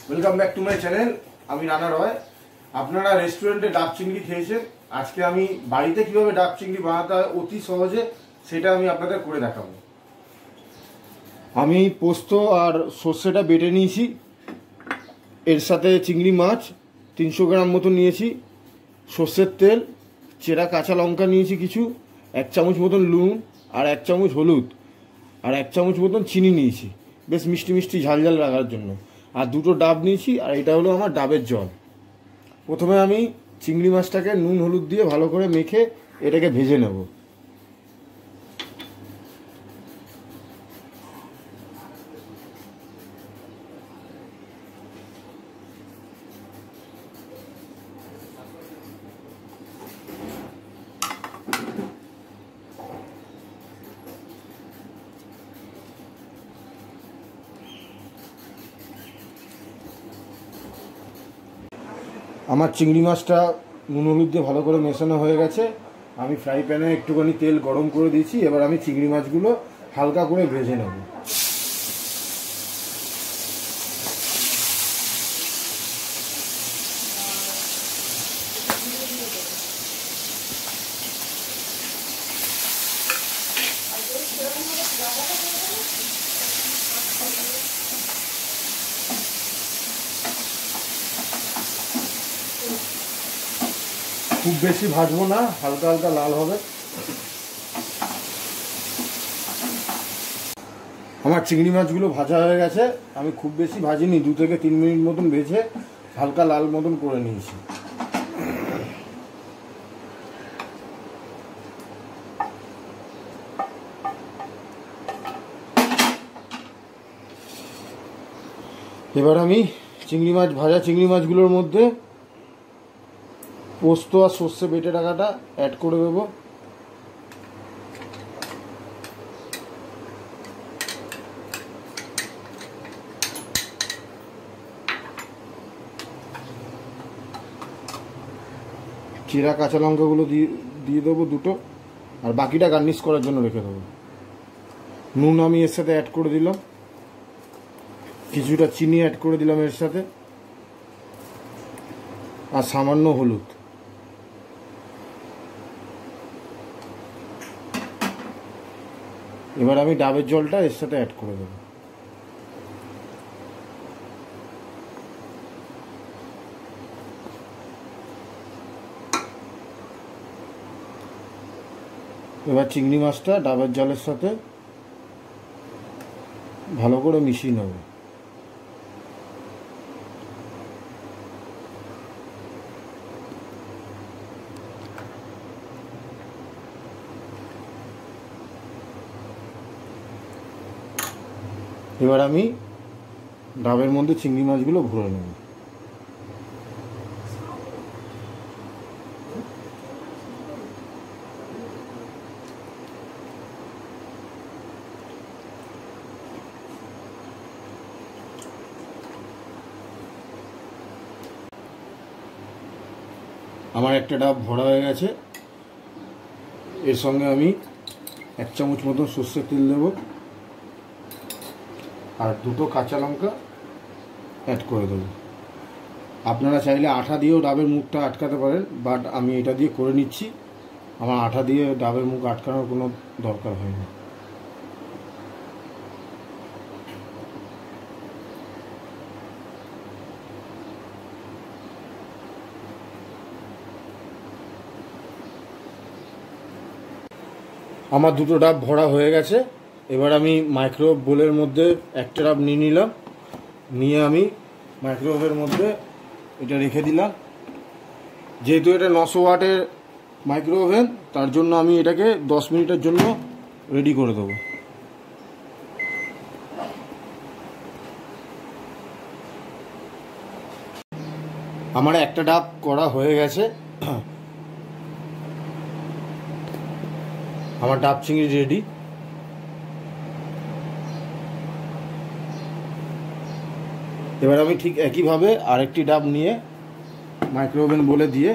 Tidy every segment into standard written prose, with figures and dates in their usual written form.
Welcome back to my channel. আমি রানা রয়। আপনারা রেস্টুরেন্টে ডাব চিংড়ি খেয়েছেন, আজকে আমি বাড়িতে কিভাবে ডাব চিংড়ি বানাতে হয় অতি সহজে সেটা আমি আপনাদের করে দেখাবো। আমি পোস্ত আর সর্ষেটা বেটে নিয়েছি, এর সাথে চিংড়ি মাছ 300 গ্রাম মতো নিয়েছি, সর্ষের তেল, চেরা কাঁচা লঙ্কা নিয়েছি কিছু, 1 চামচ মতন নুন আর 1 চামচ হলুদ আর 1 চামচ মতন চিনি নিয়েছি বেশ মিষ্টি মিষ্টি ঝাল ঝাল রাখার জন্য, আর 2টো ডাব নিয়েছি, আর এটা হলো আমার ডাবের জল। প্রথমে আমি চিংড়ি মাছটাকে নুন হলুদ দিয়ে ভালো করে মেখে এটাকে ভেজে নেব। আমার চিংড়ি মাছটা নুন হলুদ দিয়ে ভালো করে মেশানো হয়ে গেছে। আমি ফ্রাই প্যানে একটুখানি তেল গরম করে দিয়েছি, এবার আমি চিংড়ি মাছগুলো হালকা করে ভেজে নেব। খুব বেশি ভাজবো না, হালকা হালকা লাল হবে। আমার চিংড়ি মাছগুলো ভাজা হয়ে গেছে, আমি খুব বেশি ভাজিনি, 2 থেকে 3 মিনিট মতন ভেজে হালকা লাল মতন করে নিয়েছি। এবার আমি ভাজা চিংড়ি মাছগুলোর মধ্যে পোস্ত আর সর্ষে বেটে রাখাটা অ্যাড করে দেবো। চিরা কাঁচা লঙ্কাগুলো দিয়ে দেবো 2টো, আর বাকিটা গার্নিশ করার জন্য রেখে দেবো। নুন আমি এর সাথে অ্যাড করে দিলাম, কিছুটা চিনি অ্যাড করে দিলাম এর সাথে, আর সামান্য হলুদ। এবার আমি ডাবের জলটা এর সাথে অ্যাড করে দেবো। এবার চিংড়ি মাছটা ডাবের জলের সাথে ভালো করে মিশিয়ে নেব। এবার আমি ডাবের মধ্যে চিংড়ি মাছগুলো ভরে নেব। আমার একটা ডাব ভরা হয়ে গেছে, এর সঙ্গে আমি 1 চামচ মতো সর্ষের তেল দেব, আর 2টো কাঁচা লঙ্কা অ্যাড করে দেবো। আপনারা চাইলে আঠা দিয়েও ডাবের মুখটা আটকাতে পারেন, বাট আমি এটা দিয়ে করে নিচ্ছি, আমার আঠা দিয়ে ডাবের মুখ আটকানোর কোনো দরকার হয় না। আমার 2টো ডাব ভরা হয়ে গেছে, এবার আমি মাইক্রোওয়েভ বোলের মধ্যে একটা ডাব নিয়ে নিলাম, নিয়ে আমি মাইক্রোওয়েভের মধ্যে এটা রেখে দিলাম। যেহেতু এটা 900 ওয়াটের মাইক্রোওভেন, তার জন্য আমি এটাকে 10 মিনিটের জন্য রেডি করে দেবো। আমার একটা ডাব করা হয়ে গেছে, আমার ডাব চিংড়ি রেডি। এবার আমি ঠিক একইভাবে আরেকটি ডাব নিয়ে মাইক্রোওভেন বলে দিয়ে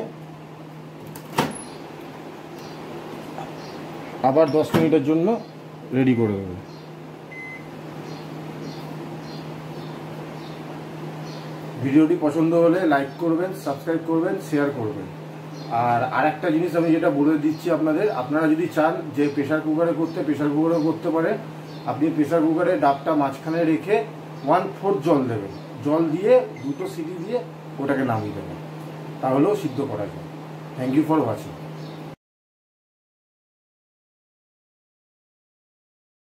আবার 10 মিনিটের জন্য রেডি করে দেবো। ভিডিওটি পছন্দ হলে লাইক করবেন, সাবস্ক্রাইব করবেন, শেয়ার করবেন। আর একটা জিনিস আমি যেটা বলে দিচ্ছি আপনাদের, আপনারা যদি চান যে প্রেশার কুকারে করতে, প্রেশার কুকারেও করতে পারে। আপনি প্রেশার কুকারে ডাবটা মাঝখানে রেখে 1/4 জল দেবেন, জল দিয়ে 2টো সিটি দিয়ে ওটাকে নামিয়ে দেবেন, তাহলেও সিদ্ধ করা যায়। Thank you for watching.